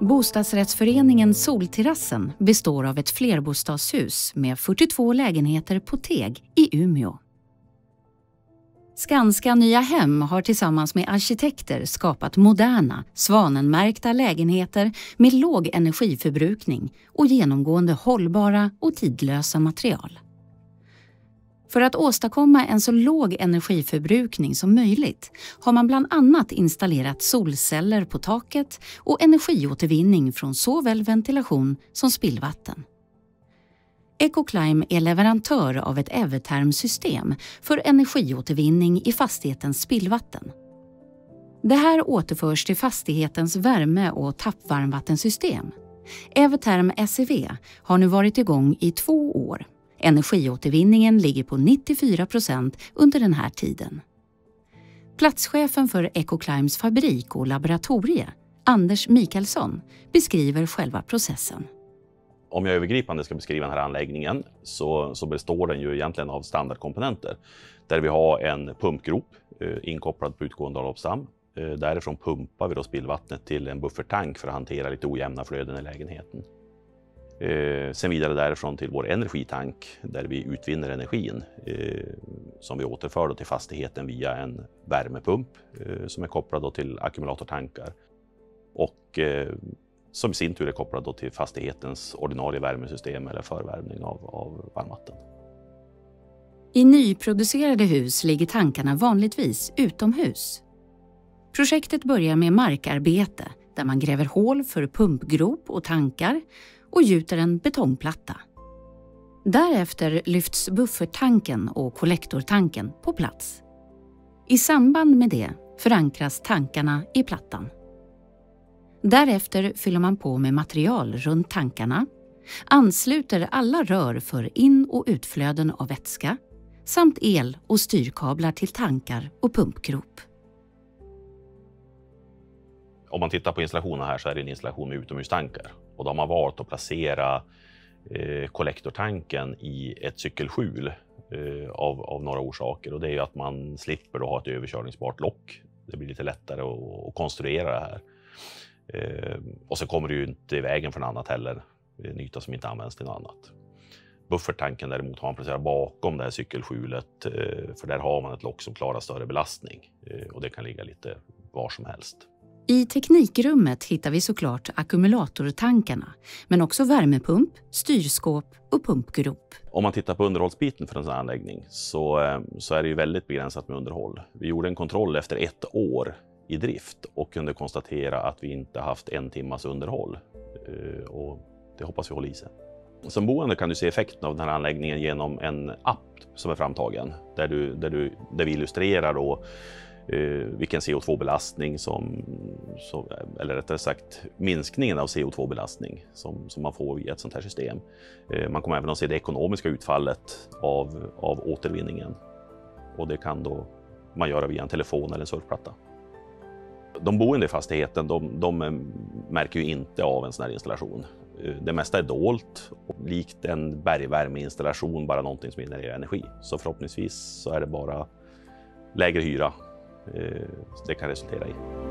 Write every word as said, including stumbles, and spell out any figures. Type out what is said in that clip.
Bostadsrättsföreningen Solterrassen består av ett flerbostadshus med fyrtiotvå lägenheter på Teg i Umeå. Skanska Nya Hem har tillsammans med arkitekter skapat moderna, svanenmärkta lägenheter med låg energiförbrukning och genomgående hållbara och tidlösa material. För att åstadkomma en så låg energiförbrukning som möjligt har man bland annat installerat solceller på taket och energiåtervinning från såväl ventilation som spillvatten. Ecoclime är leverantör av ett Evertherm-system för energiåtervinning i fastighetens spillvatten. Det här återförs till fastighetens värme- och tappvarmvattensystem. Evertherm S E V har nu varit igång i två år. Energiåtervinningen ligger på nittiofyra procent under den här tiden. Platschefen för Ecoclimes fabrik och laboratorie, Anders Mikaelsson, beskriver själva processen. Om jag övergripande ska beskriva den här anläggningen så, så består den ju egentligen av standardkomponenter. Där vi har en pumpgrop eh, inkopplad på utgående avloppsdamm. Eh, därifrån pumpar vi då spillvattnet till en bufferttank för att hantera lite ojämna flöden i lägenheten. Eh, sen vidare därifrån till vår energitank där vi utvinner energin eh, som vi återför då till fastigheten via en värmepump eh, som är kopplad då till ackumulatortankar. Och eh, som i sin tur är kopplad då till fastighetens ordinarie värmesystem eller förvärmning av, av varmvatten. I nyproducerade hus ligger tankarna vanligtvis utomhus. Projektet börjar med markarbete där man gräver hål för pumpgrop och tankar och gjuter en betongplatta. Därefter lyfts bufferttanken och kollektortanken på plats. I samband med det förankras tankarna i plattan. Därefter fyller man på med material runt tankarna, ansluter alla rör för in- och utflöden av vätska samt el- och styrkablar till tankar och pumpgrop. Om man tittar på installationen här så är det en installation med utomhustankar. Och då har man valt att placera eh, kollektortanken i ett cykelskjul eh, av, av några orsaker. Och det är ju att man slipper då ha ett överkörningsbart lock. Det blir lite lättare att, att konstruera det här. Eh, och så kommer det ju inte i vägen för något annat heller. En yta som inte används till något annat. Bufferttanken däremot har man placerat bakom det här cykelskjulet. Eh, för där har man ett lock som klarar större belastning. Eh, och det kan ligga lite var som helst. I teknikrummet hittar vi såklart ackumulatortankarna, men också värmepump, styrskåp och pumpgrop. Om man tittar på underhållsbiten för en sån här anläggning så, så är det ju väldigt begränsat med underhåll. Vi gjorde en kontroll efter ett år i drift och kunde konstatera att vi inte haft en timmas underhåll. Och det hoppas vi håller i sig. Som boende kan du se effekten av den här anläggningen genom en app som är framtagen. Där, du, där, du, där vi illustrerar då vilken C O två belastning som, som, eller rättare sagt minskningen av C O två belastning som, som man får via ett sånt här system. Man kommer även att se det ekonomiska utfallet av, av återvinningen. Och det kan då man göra via en telefon eller en surfplatta. De boende i fastigheten de, de märker ju inte av en sån här installation. Det mesta är dolt, likt en bergvärmeinstallation, bara någonting som genererar energi. Så förhoppningsvis så är det bara lägre hyra det kan resultera i.